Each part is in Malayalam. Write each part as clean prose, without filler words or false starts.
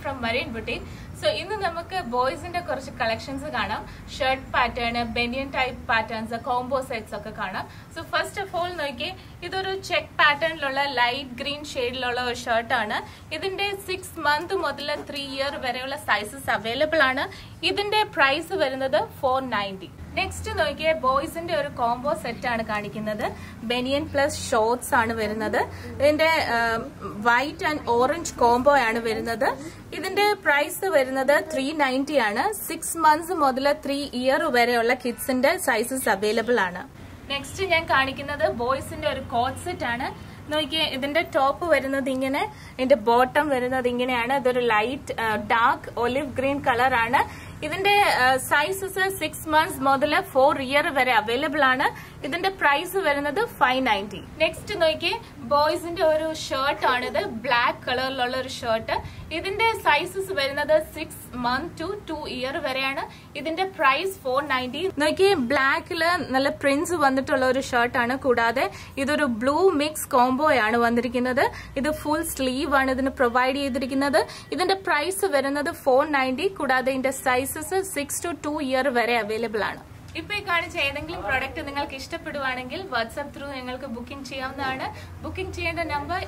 from Marine Boutique. So, ഇന്ന് നമുക്ക് ബോയ്സിന്റെ കുറച്ച് കളക്ഷൻസ് കാണാം. Shirt pattern, banian type patterns, combo sets ഒക്കെ കാണാം. സോ ഫസ്റ്റ് ഓഫ് ഓൾ നോക്കിയേ, ഇതൊരു ചെക്ക് പാറ്റേണിലുള്ള ലൈറ്റ് ഗ്രീൻ ഷെയ്ഡിലുള്ള ഒരു ഷർട്ടാണ്. ഇതിന്റെ 6 month മുതൽ 3 year വരെയുള്ള സൈസസ് അവൈലബിൾ ആണ്. ഇതിന്റെ പ്രൈസ് വരുന്നത് 490. നെക്സ്റ്റ് നോക്കിയേ, ബോയ്സിന്റെ ഒരു കോംബോ സെറ്റ് ആണ് കാണിക്കുന്നത്. ബനിയൻ പ്ലസ് ഷോർട്സ് ആണ് വരുന്നത്. ഇതിന്റെ വൈറ്റ് ആൻഡ് ഓറഞ്ച് കോംബോ ആണ് വരുന്നത്. ഇതിന്റെ പ്രൈസ് വരുന്നത് 390 ആണ്. 6 months മുതൽ 3 year വരെയുള്ള കിഡ്സിന്റെ സൈസസ് അവൈലബിൾ ആണ്. നെക്സ്റ്റ് ഞാൻ കാണിക്കുന്നത് ബോയ്സിന്റെ ഒരു കോട്ട് സെറ്റ് ആണ്. നോക്കിയേ, ഇതിന്റെ ടോപ്പ് വരുന്നത് ഇങ്ങനെ, ഇതിന്റെ ബോട്ടം വരുന്നത് ഇങ്ങനെയാണ്. ഇതൊരു light dark olive green colour ആണ്. ഇതിന്റെ സൈസസ് 6 months മുതൽ 4 year വരെ അവൈലബിൾ ആണ്. ഇതിന്റെ പ്രൈസ് വരുന്നത് 590. നെക്സ്റ്റ് നോക്കിയേ, ബോയ്സിന്റെ ഒരു ഷർട്ട് ആണിത്. ബ്ലാക്ക് കളറിലുള്ള ഒരു ഷർട്ട്. ഇതിന്റെ സൈസസ് വരുന്നത് 6 months to 2 year വരെയാണ്. ഇതിന്റെ പ്രൈസ് 490. നോക്കിയേ, ബ്ലാക്കില് നല്ല പ്രിന്റ്സ് വന്നിട്ടുള്ള ഒരു ഷർട്ടാണ്. കൂടാതെ ഇതൊരു ബ്ലൂ മിക്സ് കോംബോ ആണ് വന്നിരിക്കുന്നത്. ഇത് ഫുൾ സ്ലീവ് ആണ് ഇതിന് പ്രൊവൈഡ് ചെയ്തിരിക്കുന്നത്. ഇതിന്റെ പ്രൈസ് വരുന്നത് 490. കൂടാതെ ഇതിന്റെ സൈസസ് 6 to 2 year വരെ അവൈലബിൾ ആണ്. ഇപ്പൊ ഈ കാണിച്ച ഏതെങ്കിലും പ്രോഡക്റ്റ് നിങ്ങൾക്ക് ഇഷ്ടപ്പെടുവാണെങ്കിൽ വാട്സ്ആപ്പ് ത്രൂ നിങ്ങൾക്ക് ബുക്കിംഗ് ചെയ്യാവുന്നതാണ്. ബുക്കിംഗ് ചെയ്യേണ്ട നമ്പർ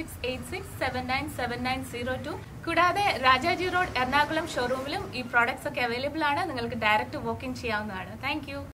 8686797902. കൂടാതെ രാജാജി റോഡ് എറണാകുളം ഷോറൂമിലും ഈ പ്രോഡക്ട്സ് ഒക്കെ അവൈലബിൾ ആണ്. നിങ്ങൾക്ക് ഡയറക്റ്റ് ബുക്കിംഗ് ചെയ്യാവുന്നതാണ്. താങ്ക്